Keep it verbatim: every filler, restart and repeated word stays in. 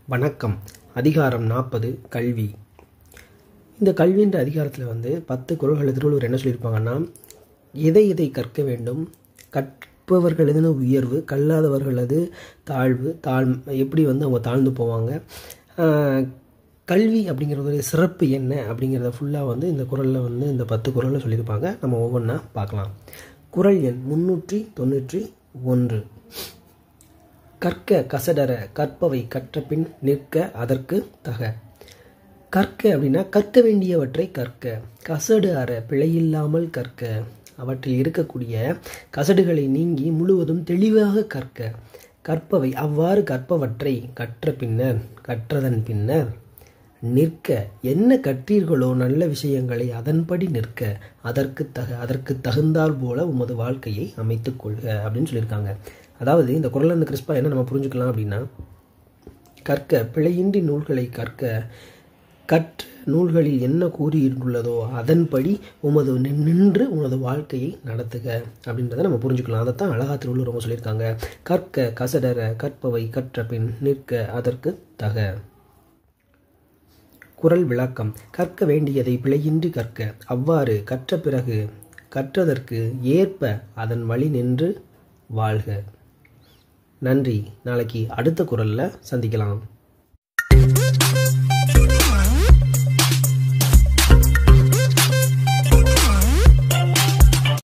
வணக்கம். அதிகாரம் நாற்பது கல்வி. இந்த கல்வின்ற அதிகாரத்தில் வந்து பத்து குறள்கள் திருவள்ளுவர் என்ன சொல்லியிருப்பாங்கன்னா, எதை எதை கற்க வேண்டும், கற்பவர்களது உயர்வு, கல்லாதவர்களது தாழ்வு, தாழ் எப்படி வந்து அவங்க தாழ்ந்து போவாங்க, கல்வி அப்படிங்கிறது சிறப்பு என்ன அப்படிங்கிறத ஃபுல்லாக வந்து இந்த குறளில் வந்து இந்த பத்து குறளில் சொல்லியிருப்பாங்க. நம்ம ஒவ்வொன்றா பார்க்கலாம். குறள் எண் முன்னூற்றி தொண்ணூற்றி ஒன்று. கற்க கசடர கற்பவை கற்ற பின் நிற்க அதற்கு தக. கற்க அப்படின்னா கற்க வேண்டியவற்றை கற்க, கசடு அற பிழையில்லாமல் கற்க, அவற்றில் இருக்கக்கூடிய கசடுகளை நீங்கி முழுவதும் தெளிவாக கற்க. கற்பவை அவ்வாறு கற்பவற்றை கற்ற பின்னர் கற்றதன் பின்னர் நிற்க, என்ன கற்றீர்களோ நல்ல விஷயங்களை அதன்படி நிற்க, அதற்கு தக அதற்கு தகுந்தால் போல உமது வாழ்க்கையை அமைத்துக் கொள்க அப்படின்னு சொல்லியிருக்காங்க. அதாவது இந்த குறள் அந்த கிறிஸ்பா என்ன நம்ம புரிஞ்சுக்கலாம் அப்படின்னா, கற்க பிழையின்றி நூல்களை கற்க, கற்ற நூல்களில் என்ன கூறியுள்ளதோ அதன்படி உமது நின்று உமது வாழ்க்கையை நடத்துக அப்படின்றத நம்ம புரிஞ்சுக்கலாம். அதைத்தான் அழகா திருவள்ளுவர் ரொம்ப சொல்லியிருக்காங்க. கற்க கசடர கற்பவை கற்ற பின் நிற்க அதற்கு தக. குறள் விளக்கம். கற்க வேண்டியதை பிழையின்றி கற்க, அவ்வாறு கற்ற பிறகு கற்றதற்கு ஏற்ப அதன் வழி நின்று வாழ்க. நன்றி. நாளைக்கு அடுத்த குறளில் சந்திக்கலாம்.